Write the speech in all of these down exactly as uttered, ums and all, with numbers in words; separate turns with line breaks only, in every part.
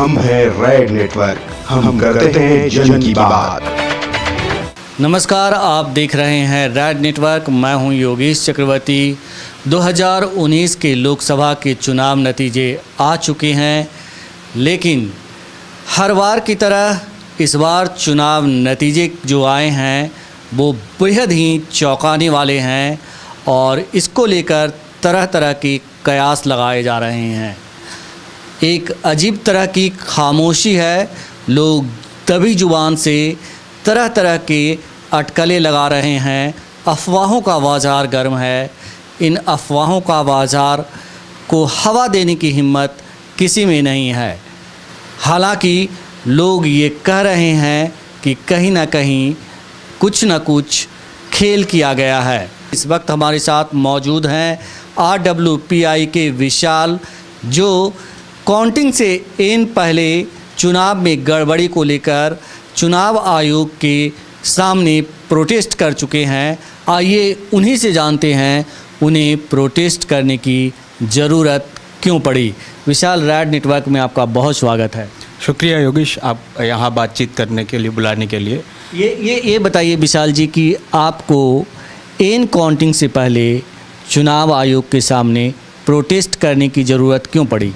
हम हैं red network, हम करते हैं जन की बात।
नमस्कार, आप देख रहे हैं रेड नेटवर्क। मैं हूं योगेश चक्रवर्ती। दो हज़ार उन्नीस के लोकसभा के चुनाव नतीजे आ चुके हैं, लेकिन हर बार की तरह इस बार चुनाव नतीजे जो आए हैं वो बेहद ही चौंकाने वाले हैं और इसको लेकर तरह तरह के कयास लगाए जा रहे हैं। एक अजीब तरह की खामोशी है। लोग दबी जुबान से तरह तरह के अटकलें लगा रहे हैं। अफवाहों का बाज़ार गर्म है। इन अफवाहों का बाज़ार को हवा देने की हिम्मत किसी में नहीं है। हालांकि लोग ये कह रहे हैं कि कहीं ना कहीं कुछ न कुछ खेल किया गया है। इस वक्त हमारे साथ मौजूद हैं आर डब्ल्यू पी आई के विशाल, जो काउंटिंग से इन पहले चुनाव में गड़बड़ी को लेकर चुनाव आयोग के सामने प्रोटेस्ट कर चुके हैं। आइए उन्हीं से जानते हैं उन्हें प्रोटेस्ट करने की ज़रूरत क्यों पड़ी। विशाल, रेड नेटवर्क में आपका बहुत स्वागत है।
शुक्रिया योगेश, आप यहाँ बातचीत करने के लिए, बुलाने के लिए।
ये ये ये बताइए विशाल जी कि आपको इन काउंटिंग से पहले चुनाव आयोग के सामने प्रोटेस्ट करने की ज़रूरत क्यों पड़ी?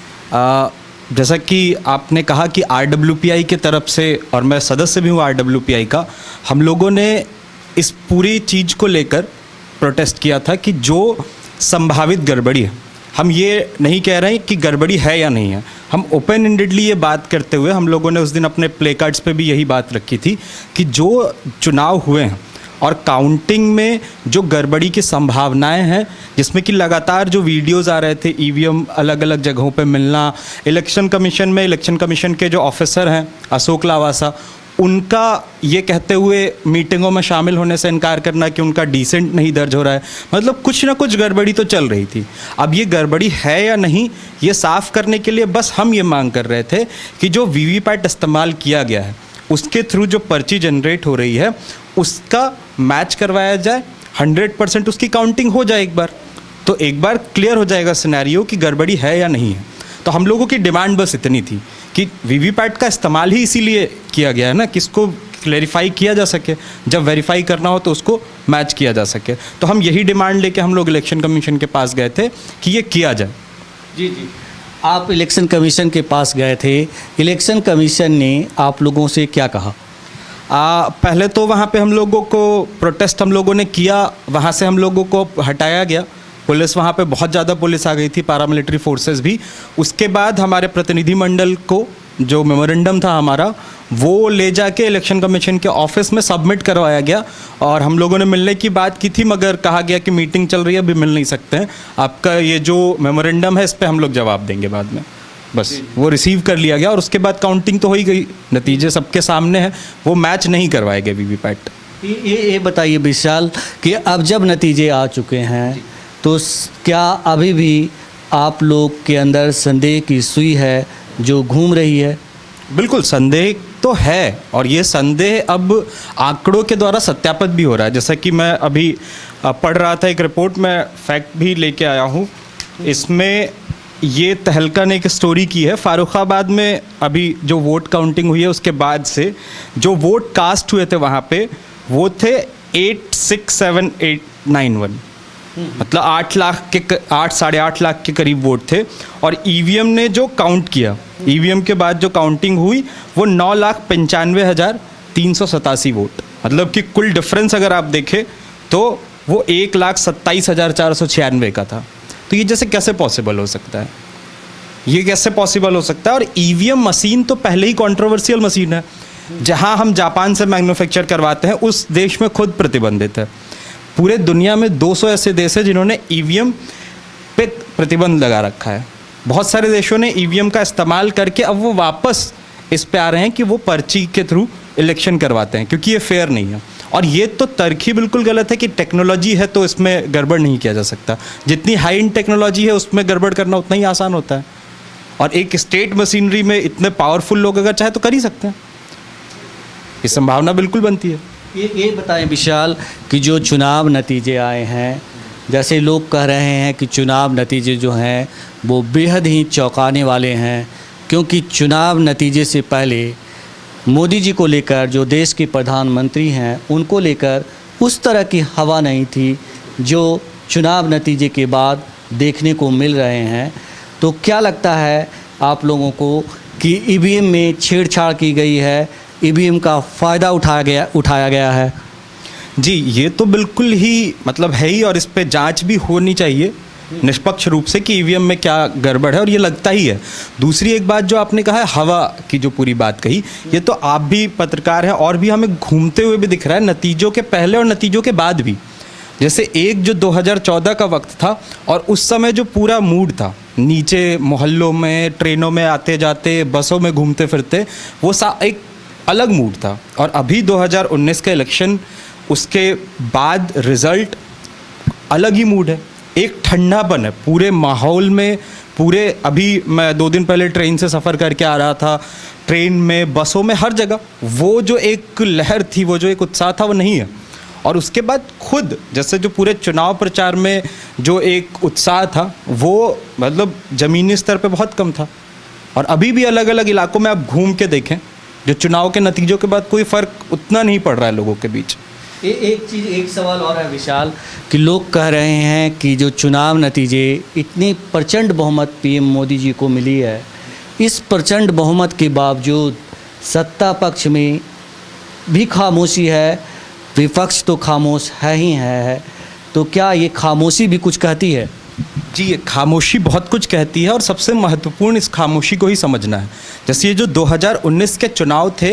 आ, जैसा कि आपने कहा कि आर डब्ल्यू पी आई की तरफ से, और मैं सदस्य भी हूँ आर डब्ल्यू पी आई का, हम लोगों ने इस पूरी चीज़ को लेकर प्रोटेस्ट किया था कि जो संभावित गड़बड़ी है, हम ये नहीं कह रहे हैं कि गड़बड़ी है या नहीं है, हम ओपन एंडेडली ये बात करते हुए हम लोगों ने उस दिन अपने प्ले कार्ड्स पे भी यही बात रखी थी कि जो चुनाव हुए हैं और काउंटिंग में जो गड़बड़ी की संभावनाएं हैं, जिसमें कि लगातार जो वीडियोस आ रहे थे, ई वी एम अलग अलग जगहों पे मिलना, इलेक्शन कमीशन में इलेक्शन कमीशन के जो ऑफिसर हैं अशोक लावासा, उनका ये कहते हुए मीटिंगों में शामिल होने से इनकार करना कि उनका डिसेंट नहीं दर्ज हो रहा है। मतलब कुछ ना कुछ गड़बड़ी तो चल रही थी। अब ये गड़बड़ी है या नहीं, ये साफ़ करने के लिए बस हम ये मांग कर रहे थे कि जो वी वी पैट इस्तेमाल किया गया है उसके थ्रू जो पर्ची जनरेट हो रही है उसका मैच करवाया जाए, हंड्रेड परसेंट उसकी काउंटिंग हो जाए एक बार, तो एक बार क्लियर हो जाएगा सिनेरियो कि गड़बड़ी है या नहीं है। तो हम लोगों की डिमांड बस इतनी थी कि वीवीपैट का इस्तेमाल ही इसीलिए किया गया है ना, कि इसको क्लैरिफाई किया जा सके, जब वेरीफाई करना हो तो उसको मैच किया जा सके। तो हम यही डिमांड लेके हम लोग इलेक्शन कमीशन के पास गए थे कि ये किया जाए।
जी जी, आप इलेक्शन कमीशन के पास गए थे। इलेक्शन कमीशन ने आप लोगों से क्या कहा?
आ, पहले तो वहाँ पे हम लोगों को प्रोटेस्ट हम लोगों ने किया, वहाँ से हम लोगों को हटाया गया। पुलिस, वहाँ पे बहुत ज़्यादा पुलिस आ गई थी, पैरामिलिट्री फोर्सेस भी। उसके बाद हमारे प्रतिनिधि मंडल को जो मेमोरेंडम था हमारा, वो ले जाके इलेक्शन कमीशन के ऑफिस में सबमिट करवाया गया और हम लोगों ने मिलने की बात की थी, मगर कहा गया कि मीटिंग चल रही है, अभी मिल नहीं सकते हैं। आपका ये जो मेमोरेंडम है इस पर हम लोग जवाब देंगे बाद में। बस वो रिसीव कर लिया गया और उसके बाद काउंटिंग तो हो ही गई, नतीजे सबके सामने हैं, वो मैच नहीं करवाए गए वीवीपैट।
ये ये बताइए विशाल कि अब जब नतीजे आ चुके हैं तो क्या अभी भी आप लोग के अंदर संदेह की सुई है जो घूम रही है?
बिल्कुल संदेह तो है, और ये संदेह अब आंकड़ों के द्वारा सत्यापित भी हो रहा है। जैसा कि मैं अभी पढ़ रहा था, एक रिपोर्ट में फैक्ट भी लेके आया हूँ। इसमें ये तहलका ने एक स्टोरी की है, फ़ारुखाबाद में अभी जो वोट काउंटिंग हुई है उसके बाद से जो वोट कास्ट हुए थे वहाँ पे, वो थे eight six seven eight nine one, मतलब आठ लाख के आठ साढ़े आठ लाख के करीब वोट थे। और ई वी एम ने जो काउंट किया, ई वी एम के बाद जो काउंटिंग हुई वो नौ लाख पंचानवे हज़ार तीन सौ सतासी वोट, मतलब कि कुल डिफरेंस अगर आप देखें तो वो एक लाख सत्ताईस हज़ार चार सौ छियानवे का था। तो ये जैसे कैसे पॉसिबल हो सकता है, ये कैसे पॉसिबल हो सकता है? और ई वी एम मशीन तो पहले ही कंट्रोवर्शियल मशीन है। जहां हम जापान से मैन्युफैक्चर करवाते हैं उस देश में खुद प्रतिबंधित है। पूरे दुनिया में दो सौ ऐसे देश हैं जिन्होंने ई वी एम पे प्रतिबंध लगा रखा है। बहुत सारे देशों ने ई वी एम का इस्तेमाल करके अब वो वापस इस पे आ रहे हैं कि वो पर्ची के थ्रू इलेक्शन करवाते हैं, क्योंकि ये फेयर नहीं है। और ये तो तर्क ही बिल्कुल गलत है कि टेक्नोलॉजी है तो इसमें गड़बड़ नहीं किया जा सकता। जितनी हाई एंड टेक्नोलॉजी है उसमें गड़बड़ करना उतना ही आसान होता है, और एक स्टेट मशीनरी में इतने पावरफुल लोग अगर चाहे तो कर ही सकते हैं। ये संभावना बिल्कुल बनती है।
ये ये बताएं विशाल कि जो चुनाव नतीजे आए हैं, जैसे लोग कह रहे हैं कि चुनाव नतीजे जो हैं वो बेहद ही चौंकाने वाले हैं, क्योंकि चुनाव नतीजे से पहले मोदी जी को लेकर, जो देश के प्रधानमंत्री हैं, उनको लेकर उस तरह की हवा नहीं थी जो चुनाव नतीजे के बाद देखने को मिल रहे हैं। तो क्या लगता है आप लोगों को कि ईवीएम में छेड़छाड़ की गई है, ईवीएम का फ़ायदा उठाया गया उठाया गया है?
जी, ये तो बिल्कुल ही मतलब है ही, और इस पे जांच भी होनी चाहिए निष्पक्ष रूप से कि ईवीएम में क्या गड़बड़ है, और ये लगता ही है। दूसरी एक बात जो आपने कहा है हवा की, जो पूरी बात कही, ये तो आप भी पत्रकार हैं और भी हमें घूमते हुए भी दिख रहा है नतीजों के पहले और नतीजों के बाद भी। जैसे एक जो दो हज़ार चौदह का वक्त था और उस समय जो पूरा मूड था, नीचे मोहल्लों में, ट्रेनों में आते जाते, बसों में घूमते फिरते, वो सा एक अलग मूड था। और अभी दो हज़ार उन्नीस का इलेक्शन, उसके बाद रिज़ल्ट, अलग ही मूड है, एक ठंडापन है पूरे माहौल में। पूरे अभी मैं दो दिन पहले ट्रेन से सफ़र करके आ रहा था, ट्रेन में, बसों में, हर जगह वो जो एक लहर थी, वो जो एक उत्साह था, वो नहीं है। और उसके बाद खुद जैसे जो पूरे चुनाव प्रचार में जो एक उत्साह था, वो मतलब ज़मीनी स्तर पे बहुत कम था। और अभी भी अलग अलग इलाकों में आप घूम के देखें, जो चुनाव के नतीजों के बाद कोई फ़र्क उतना नहीं पड़ रहा है लोगों के बीच।
ए, एक चीज़, एक सवाल और है विशाल, कि लोग कह रहे हैं कि जो चुनाव नतीजे, इतनी प्रचंड बहुमत पीएम मोदी जी को मिली है, इस प्रचंड बहुमत के बावजूद सत्ता पक्ष में भी खामोशी है, विपक्ष तो खामोश है ही है। तो क्या ये खामोशी भी कुछ कहती है?
जी, ये खामोशी बहुत कुछ कहती है, और सबसे महत्वपूर्ण इस खामोशी को ही समझना है। जैसे ये जो दो हज़ार उन्नीस के चुनाव थे,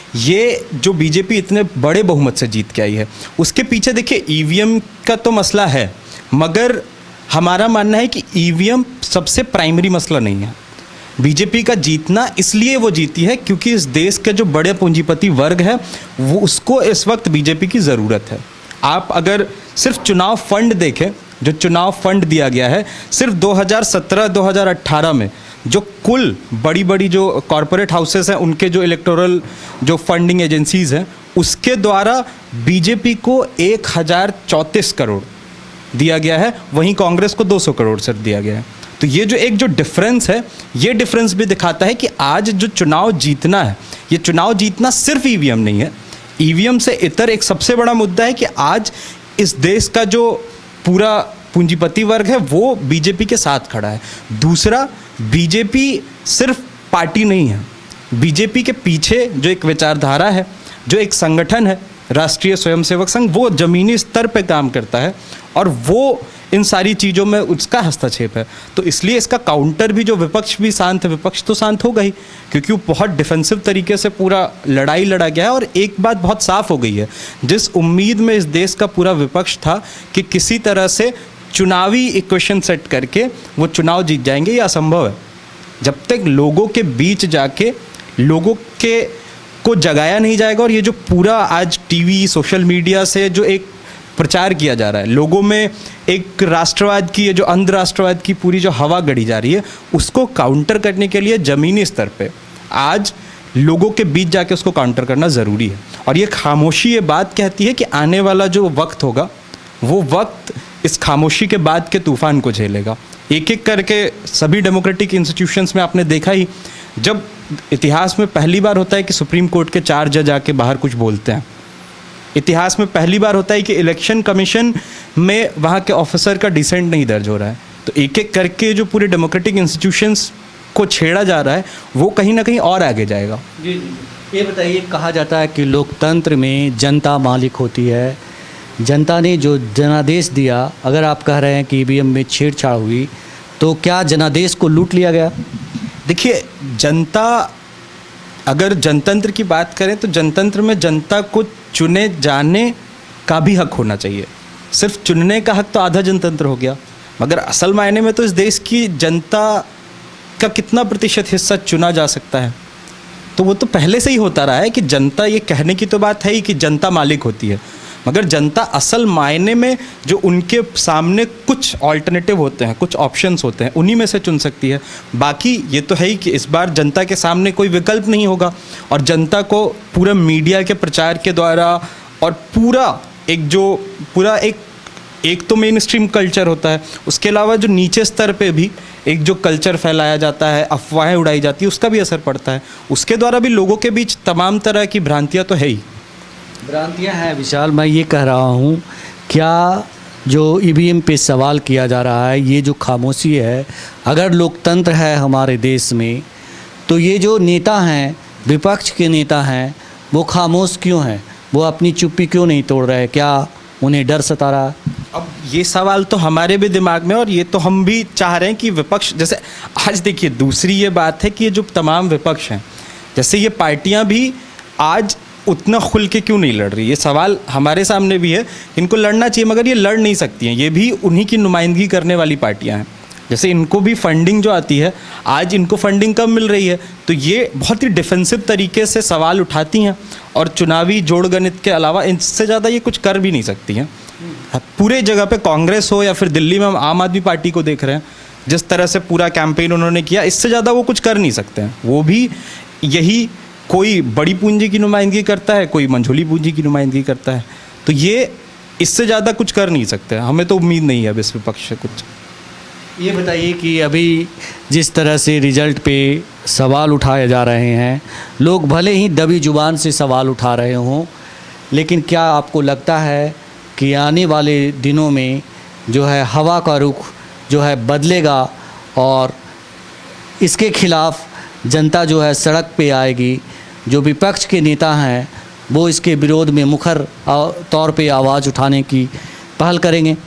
ये जो बीजेपी इतने बड़े बहुमत से जीत के आई है, उसके पीछे देखिए ईवीएम का तो मसला है, मगर हमारा मानना है कि ईवीएम सबसे प्राइमरी मसला नहीं है। बीजेपी का जीतना इसलिए वो जीती है क्योंकि इस देश के जो बड़े पूंजीपति वर्ग है, वो उसको इस वक्त बीजेपी की ज़रूरत है। आप अगर सिर्फ चुनाव फंड देखें, जो चुनाव फंड दिया गया है, सिर्फ दो हज़ार सत्रह दो हज़ार अठारह में जो कुल बड़ी बड़ी जो कॉरपोरेट हाउसेस हैं, उनके जो इलेक्टोरल जो फंडिंग एजेंसीज़ हैं, उसके द्वारा बीजेपी को एक हज़ार चौंतीस करोड़ दिया गया है, वहीं कांग्रेस को दो सौ करोड़ सिर्फ दिया गया है। तो ये जो एक जो डिफरेंस है, ये डिफरेंस भी दिखाता है कि आज जो चुनाव जीतना है, ये चुनाव जीतना सिर्फ ईवीएम नहीं है। ईवीएम से इतर एक सबसे बड़ा मुद्दा है कि आज इस देश का जो पूरा पूंजीपति वर्ग है, वो बीजेपी के साथ खड़ा है। दूसरा, बीजेपी सिर्फ पार्टी नहीं है, बीजेपी के पीछे जो एक विचारधारा है, जो एक संगठन है, राष्ट्रीय स्वयंसेवक संघ, वो ज़मीनी स्तर पे काम करता है, और वो इन सारी चीज़ों में उसका हस्तक्षेप है। तो इसलिए इसका काउंटर भी, जो विपक्ष भी शांत है, विपक्ष तो शांत होगा ही, क्योंकि वो बहुत डिफेंसिव तरीके से पूरा लड़ाई लड़ा गया है। और एक बात बहुत साफ हो गई है, जिस उम्मीद में इस देश का पूरा विपक्ष था कि किसी तरह से चुनावी इक्वेशन सेट करके वो चुनाव जीत जाएंगे, ये असंभव है। जब तक लोगों के बीच जाके लोगों के को जगाया नहीं जाएगा, और ये जो पूरा आज टीवी, सोशल मीडिया से जो एक प्रचार किया जा रहा है, लोगों में एक राष्ट्रवाद की, ये जो अंध राष्ट्रवाद की पूरी जो हवा गढ़ी जा रही है, उसको काउंटर करने के लिए ज़मीनी स्तर पे आज लोगों के बीच जाके उसको काउंटर करना ज़रूरी है। और ये खामोशी ये बात कहती है कि आने वाला जो वक्त होगा, वो वक्त इस खामोशी के बाद के तूफान को झेलेगा। एक एक करके सभी डेमोक्रेटिक इंस्टीट्यूशंस में आपने देखा ही, जब इतिहास में पहली बार होता है कि सुप्रीम कोर्ट के चार जज आके बाहर कुछ बोलते हैं, इतिहास में पहली बार होता है कि इलेक्शन कमीशन में वहाँ के ऑफिसर का डिसेंट नहीं दर्ज हो रहा है। तो एक एक करके जो पूरे डेमोक्रेटिक इंस्टीट्यूशंस को छेड़ा जा रहा है, वो कहीं ना कहीं और आगे जाएगा।
जी जी, ये बताइए, कहा जाता है कि लोकतंत्र में जनता मालिक होती है, जनता ने जो जनादेश दिया, अगर आप कह रहे हैं कि ईवीएम में छेड़छाड़ हुई, तो क्या जनादेश को लूट लिया गया?
देखिए, जनता, अगर जनतंत्र की बात करें तो जनतंत्र में जनता को चुने जाने का भी हक होना चाहिए। सिर्फ चुनने का हक तो आधा जनतंत्र हो गया, मगर असल मायने में तो इस देश की जनता का कितना प्रतिशत हिस्सा चुना जा सकता है, तो वो तो पहले से ही होता रहा है कि जनता, ये कहने की तो बात है ही कि जनता मालिक होती है, मगर जनता असल मायने में जो उनके सामने कुछ ऑल्टरनेटिव होते हैं, कुछ ऑप्शंस होते हैं, उन्हीं में से चुन सकती है। बाकी ये तो है ही कि इस बार जनता के सामने कोई विकल्प नहीं होगा, और जनता को पूरा मीडिया के प्रचार के द्वारा और पूरा एक जो पूरा एक एक तो मेन स्ट्रीम कल्चर होता है, उसके अलावा जो नीचे स्तर पे भी एक जो कल्चर फैलाया जाता है, अफवाहें उड़ाई जाती है, उसका भी असर पड़ता है। उसके द्वारा भी लोगों के बीच तमाम तरह की भ्रांतियाँ तो है ही।
भ्रांतियाँ हैं विशाल, मैं ये कह रहा हूँ, क्या जो ईवीएम पे सवाल किया जा रहा है, ये जो खामोशी है, अगर लोकतंत्र है हमारे देश में, तो ये जो नेता हैं, विपक्ष के नेता हैं, वो खामोश क्यों हैं? वो अपनी चुप्पी क्यों नहीं तोड़ रहे? क्या उन्हें डर सता रहा है?
अब ये सवाल तो हमारे भी दिमाग में, और ये तो हम भी चाह रहे हैं कि विपक्ष, जैसे आज देखिए दूसरी ये बात है कि ये जो तमाम विपक्ष हैं, जैसे ये पार्टियां भी आज उतना खुल के क्यों नहीं लड़ रही, ये सवाल हमारे सामने भी है। इनको लड़ना चाहिए मगर ये लड़ नहीं सकती हैं, ये भी उन्हीं की नुमाइंदगी करने वाली पार्टियां हैं। जैसे इनको भी फंडिंग जो आती है, आज इनको फंडिंग कम मिल रही है, तो ये बहुत ही डिफेंसिव तरीके से सवाल उठाती हैं और चुनावी जोड़ गणित के अलावा इससे ज़्यादा ये कुछ कर भी नहीं सकती हैं। पूरे जगह पे कांग्रेस हो या फिर दिल्ली में हम आम आदमी पार्टी को देख रहे हैं, जिस तरह से पूरा कैंपेन उन्होंने किया, इससे ज़्यादा वो कुछ कर नहीं सकते हैं। वो भी यही, कोई बड़ी पूंजी की नुमाइंदगी करता है, कोई मंझोली पूंजी की नुमाइंदगी करता है, तो ये इससे ज़्यादा कुछ कर नहीं सकते। हमें तो उम्मीद नहीं है अब इस विपक्ष से कुछ।
ये बताइए कि अभी जिस तरह से रिजल्ट पे सवाल उठाए जा रहे हैं, लोग भले ही दबी जुबान से सवाल उठा रहे हों, लेकिन क्या आपको लगता है कि आने वाले दिनों में जो है हवा का रुख जो है बदलेगा और इसके खिलाफ जनता जो है सड़क पे आएगी? जो विपक्ष के नेता हैं वो इसके विरोध में मुखर तौर पे आवाज़ उठाने की पहल करेंगे?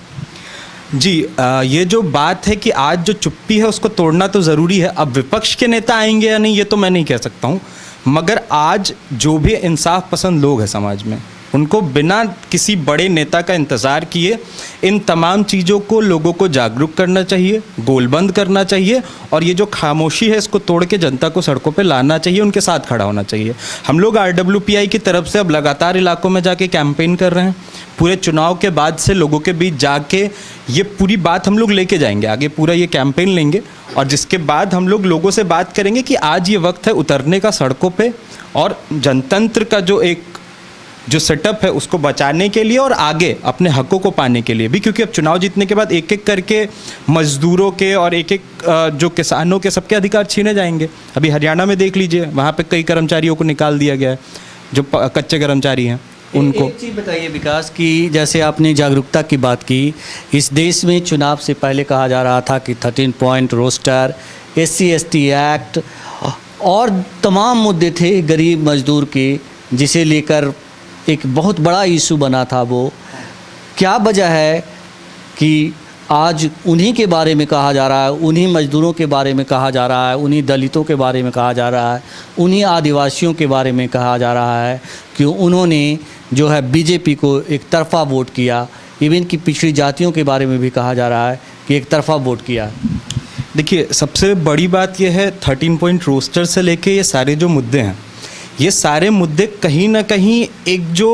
जी, आ, ये जो बात है कि आज जो चुप्पी है उसको तोड़ना तो ज़रूरी है। अब विपक्ष के नेता आएंगे या नहीं ये तो मैं नहीं कह सकता हूँ, मगर आज जो भी इंसाफ पसंद लोग हैं समाज में, उनको बिना किसी बड़े नेता का इंतज़ार किए इन तमाम चीज़ों को लोगों को जागरूक करना चाहिए, गोलबंद करना चाहिए, और ये जो खामोशी है इसको तोड़ के जनता को सड़कों पे लाना चाहिए, उनके साथ खड़ा होना चाहिए। हम लोग आर डब्ल्यू पी आई की तरफ से अब लगातार इलाकों में जाके कैंपेन कर रहे हैं। पूरे चुनाव के बाद से लोगों के बीच जाके ये पूरी बात हम लोग लेके जाएंगे आगे, पूरा ये कैंपेन लेंगे, और जिसके बाद हम लोग लोगों से बात करेंगे कि आज ये वक्त है उतरने का सड़कों पे, और जनतंत्र का जो एक जो सेटअप है उसको बचाने के लिए और आगे अपने हकों को पाने के लिए भी, क्योंकि अब चुनाव जीतने के बाद एक एक करके मजदूरों के और एक एक जो किसानों के सबके अधिकार छीने जाएंगे। अभी हरियाणा में देख लीजिए, वहाँ पे कई कर्मचारियों को निकाल दिया गया है, जो कच्चे कर्मचारी हैं उनको।
एक चीज़ बताइए विकास की, जैसे आपने जागरूकता की बात की, इस देश में चुनाव से पहले कहा जा रहा था कि thirteen point roster, S C S T act और तमाम मुद्दे थे गरीब मजदूर के, जिसे लेकर एक बहुत बड़ा इशू बना था। वो क्या वजह है कि आज उन्हीं के बारे में कहा जा रहा है, उन्हीं मजदूरों के बारे में कहा जा रहा है, उन्हीं दलितों के बारे में कहा जा रहा है, उन्हीं आदिवासियों के बारे में कहा जा रहा है कि उन्होंने जो है बीजेपी को एक तरफा वोट किया। इवन कि पिछड़ी जातियों के बारे में भी कहा जा रहा है कि एक तरफा वोट किया।
देखिए, सबसे बड़ी बात यह है, थर्टीन पॉइंट रोस्टर से लेके ये सारे जो मुद्दे हैं, ये सारे मुद्दे कहीं ना कहीं एक जो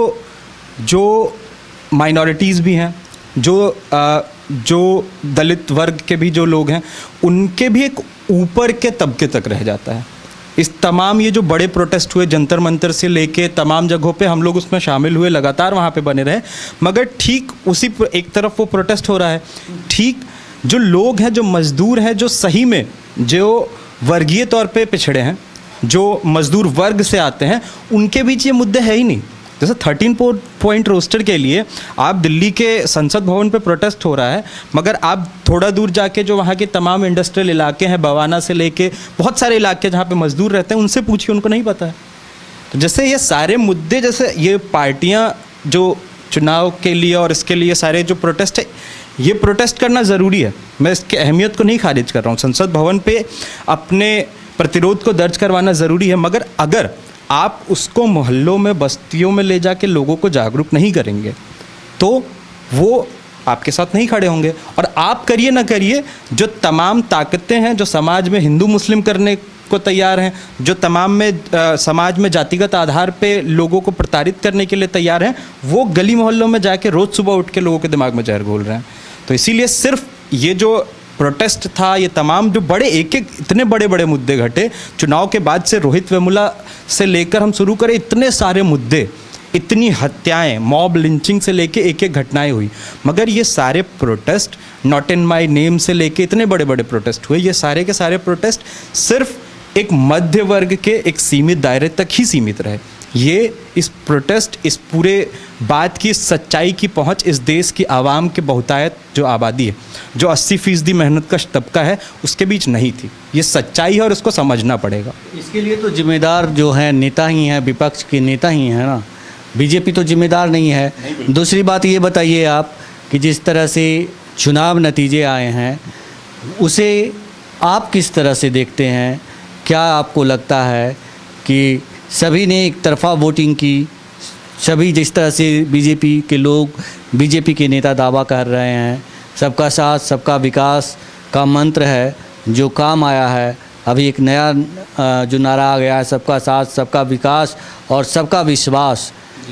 जो माइनॉरिटीज़ भी हैं, जो आ, जो दलित वर्ग के भी जो लोग हैं, उनके भी एक ऊपर के तबके तक रह जाता है। इस तमाम ये जो बड़े प्रोटेस्ट हुए जंतर मंतर से लेके तमाम जगहों पे, हम लोग उसमें शामिल हुए, लगातार वहाँ पे बने रहे, मगर ठीक उसी एक तरफ वो प्रोटेस्ट हो रहा है, ठीक जो लोग हैं, जो मज़दूर हैं, जो सही में जो वर्गीय तौर पे पिछड़े हैं, जो मज़दूर वर्ग से आते हैं, उनके बीच ये मुद्दे है ही नहीं। जैसे थर्टीन पॉइंट रोस्टर के लिए आप दिल्ली के संसद भवन पे प्रोटेस्ट हो रहा है, मगर आप थोड़ा दूर जाके जो वहाँ के तमाम इंडस्ट्रियल इलाके हैं, बवाना से लेके बहुत सारे इलाके जहाँ पे मज़दूर रहते हैं, उनसे पूछिए, उनको नहीं पता है। तो जैसे ये सारे मुद्दे, जैसे ये पार्टियाँ जो चुनाव के लिए और इसके लिए सारे जो प्रोटेस्ट है, ये प्रोटेस्ट करना ज़रूरी है, मैं इसकी अहमियत को नहीं खारिज कर रहा हूँ। संसद भवन पे अपने प्रतिरोध को दर्ज करवाना ज़रूरी है, मगर अगर आप उसको मोहल्लों में, बस्तियों में ले जाके लोगों को जागरूक नहीं करेंगे तो वो आपके साथ नहीं खड़े होंगे। और आप करिए ना करिए, जो तमाम ताकतें हैं जो समाज में हिंदू मुस्लिम करने को तैयार हैं, जो तमाम में आ, समाज में जातिगत आधार पे लोगों को प्रताड़ित करने के लिए तैयार हैं, वो गली मोहल्लों में जाके रोज़ सुबह उठ के लोगों के दिमाग में जहर घोल रहे हैं। तो इसीलिए सिर्फ ये जो प्रोटेस्ट था, ये तमाम जो बड़े एक एक इतने बड़े बड़े मुद्दे घटे चुनाव के बाद से, रोहित वेमुला से लेकर हम शुरू करें, इतने सारे मुद्दे इतनी हत्याएं, मॉब लिंचिंग से लेके एक एक घटनाएं हुई, मगर ये सारे protest, not in my name से लेके इतने बड़े बड़े प्रोटेस्ट हुए, ये सारे के सारे प्रोटेस्ट सिर्फ एक मध्य वर्ग के एक सीमित दायरे तक ही सीमित रहे। ये इस प्रोटेस्ट, इस पूरे बात की सच्चाई की पहुंच इस देश की आवाम के बहुतायत जो आबादी है, जो अस्सी फीसदी मेहनत कश तबका है, उसके बीच नहीं थी। ये सच्चाई है और उसको समझना पड़ेगा।
इसके लिए तो जिम्मेदार जो है नेता ही हैं, विपक्ष के नेता ही हैं ना, बीजेपी तो जिम्मेदार नहीं है। नहीं, दूसरी बात ये बताइए आप कि जिस तरह से चुनाव नतीजे आए हैं उसे आप किस तरह से देखते हैं? क्या आपको लगता है कि सभी ने एक तरफा वोटिंग की, सभी जिस तरह से बीजेपी के लोग, बीजेपी के नेता दावा कर रहे हैं, सबका साथ सबका विकास का मंत्र है जो काम आया है, अभी एक नया जो नारा आ गया है, सबका साथ सबका विकास और सबका विश्वास,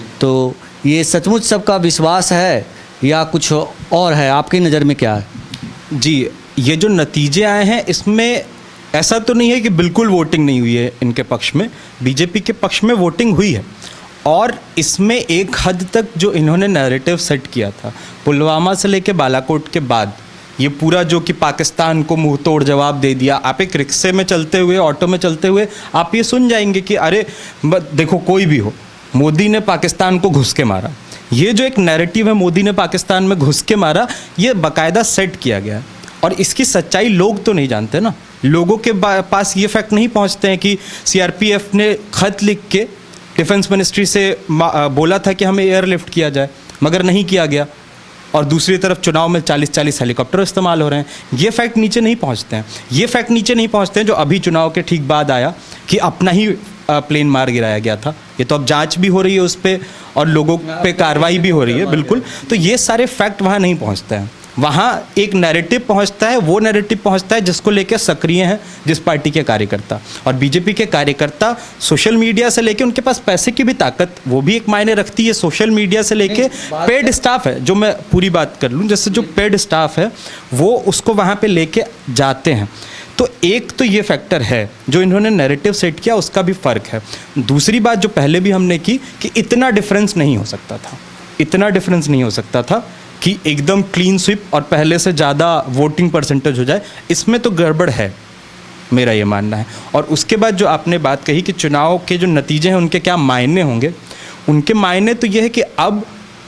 तो ये सचमुच सबका विश्वास है या कुछ और है? आपकी नज़र में क्या है?
जी, ये जो नतीजे आए हैं इसमें ऐसा तो नहीं है कि बिल्कुल वोटिंग नहीं हुई है इनके पक्ष में, बीजेपी के पक्ष में वोटिंग हुई है। और इसमें एक हद तक जो इन्होंने नैरेटिव सेट किया था पुलवामा से लेके बालाकोट के बाद, ये पूरा जो कि पाकिस्तान को मुंह तोड़ जवाब दे दिया। आप एक रिक्शे में चलते हुए, ऑटो में चलते हुए आप ये सुन जाएंगे कि अरे देखो कोई भी हो, मोदी ने पाकिस्तान को घुस के मारा। ये जो एक नैरेटिव है, मोदी ने पाकिस्तान में घुस के मारा, ये बाकायदा सेट किया गया है। और इसकी सच्चाई लोग तो नहीं जानते ना, लोगों के पास ये फैक्ट नहीं पहुंचते हैं कि सीआरपीएफ ने खत लिख के डिफेंस मिनिस्ट्री से बोला था कि हमें एयरलिफ्ट किया जाए, मगर नहीं किया गया। और दूसरी तरफ चुनाव में चालीस चालीस हेलीकॉप्टर इस्तेमाल हो रहे हैं। ये फैक्ट नीचे नहीं पहुंचते हैं। ये फैक्ट नीचे नहीं पहुंचते हैं जो अभी चुनाव के ठीक बाद आया कि अपना ही प्लेन मार गिराया गया था। ये तो अब जांच भी हो रही है उस पर और लोगों पे कार्रवाई भी हो रही है, बिल्कुल। तो ये सारे फैक्ट वहाँ नहीं पहुँचते हैं। वहाँ एक नैरेटिव पहुँचता है, वो नैरेटिव पहुँचता है जिसको लेकर सक्रिय हैं जिस पार्टी के कार्यकर्ता। और बीजेपी के कार्यकर्ता सोशल मीडिया से लेके, उनके पास पैसे की भी ताकत वो भी एक मायने रखती है। सोशल मीडिया से लेके पेड स्टाफ है, जो मैं पूरी बात कर लूँ, जैसे जो पेड स्टाफ है वो उसको वहाँ पे लेके जाते हैं। तो एक तो ये फैक्टर है जो इन्होंने नैरेटिव सेट किया, उसका भी फ़र्क है। दूसरी बात जो पहले भी हमने की कि इतना डिफरेंस नहीं हो सकता था, इतना डिफरेंस नहीं हो सकता था कि एकदम क्लीन स्वीप और पहले से ज़्यादा वोटिंग परसेंटेज हो जाए। इसमें तो गड़बड़ है, मेरा ये मानना है। और उसके बाद जो आपने बात कही कि चुनाव के जो नतीजे हैं उनके क्या मायने होंगे, उनके मायने तो ये है कि अब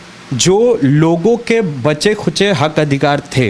जो लोगों के बचे खुचे हक अधिकार थे,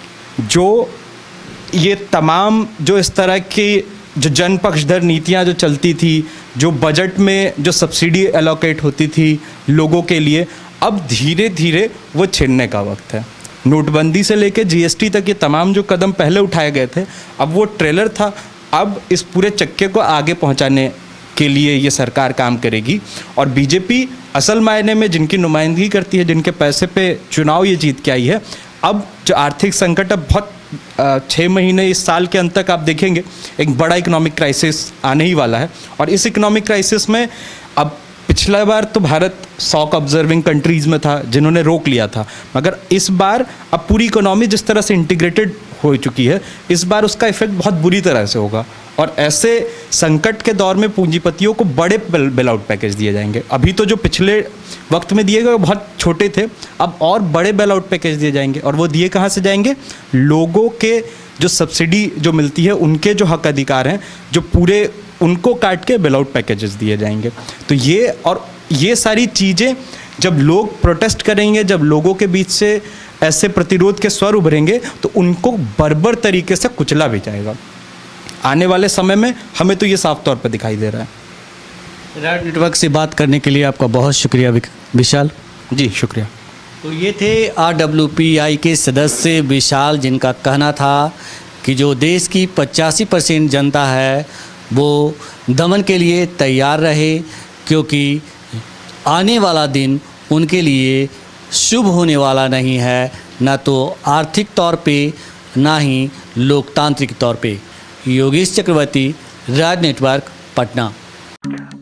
जो ये तमाम जो इस तरह की जो जन पक्षधर नीतियाँ जो चलती थी, जो बजट में जो सब्सिडी एलोकेट होती थी लोगों के लिए, अब धीरे धीरे वो छिड़ने का वक्त है। नोटबंदी से लेकर जीएसटी तक ये तमाम जो कदम पहले उठाए गए थे, अब वो ट्रेलर था। अब इस पूरे चक्के को आगे पहुंचाने के लिए ये सरकार काम करेगी। और बीजेपी असल मायने में जिनकी नुमाइंदगी करती है, जिनके पैसे पे चुनाव ये जीत के आई है, अब जो आर्थिक संकट अब बहुत छः महीने इस साल के अंत तक आप देखेंगे एक बड़ा इकोनॉमिक क्राइसिस आने ही वाला है। और इस इकोनॉमिक क्राइसिस में अब पिछला बार तो भारत सॉक ऑब्जर्विंग कंट्रीज़ में था जिन्होंने रोक लिया था, मगर इस बार अब पूरी इकोनॉमी जिस तरह से इंटीग्रेटेड हो चुकी है, इस बार उसका इफेक्ट बहुत बुरी तरह से होगा। और ऐसे संकट के दौर में पूंजीपतियों को बड़े बेल आउट पैकेज दिए जाएंगे। अभी तो जो पिछले वक्त में दिए गए बहुत छोटे थे, अब और बड़े बेल आउट पैकेज दिए जाएंगे। और वो दिए कहाँ से जाएंगे? लोगों के जो सब्सिडी जो मिलती है, उनके जो हक अधिकार हैं, जो पूरे उनको काट के बेल आउट पैकेजेस दिए जाएंगे। तो ये और ये सारी चीज़ें जब लोग प्रोटेस्ट करेंगे, जब लोगों के बीच से ऐसे प्रतिरोध के स्वर उभरेंगे, तो उनको बर्बर तरीके से कुचला भी जाएगा। आने वाले समय में हमें तो ये साफ तौर पर दिखाई दे रहा है।
रैड नेटवर्क से बात करने के लिए आपका बहुत शुक्रिया विशाल
जी। शुक्रिया।
तो ये थे आर डब्ल्यू पी आई के सदस्य विशाल, जिनका कहना था कि जो देश की पचासी परसेंट जनता है वो दमन के लिए तैयार रहे, क्योंकि आने वाला दिन उनके लिए शुभ होने वाला नहीं है, ना तो आर्थिक तौर पे ना ही लोकतांत्रिक तौर पे। योगेश चक्रवर्ती, राज नेटवर्क, पटना।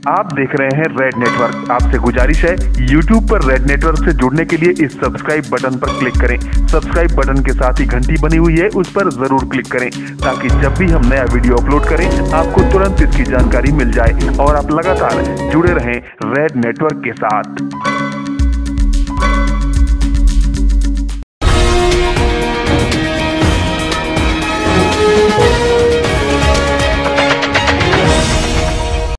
आप देख रहे हैं रेड नेटवर्क। आपसे गुजारिश है, यूट्यूब पर रेड नेटवर्क से जुड़ने के लिए इस सब्सक्राइब बटन पर क्लिक करें। सब्सक्राइब बटन के साथ ही घंटी बनी हुई है, उस पर जरूर क्लिक करें ताकि जब भी हम नया वीडियो अपलोड करें आपको तुरंत इसकी जानकारी मिल जाए और आप लगातार जुड़े रहें रेड नेटवर्क के साथ।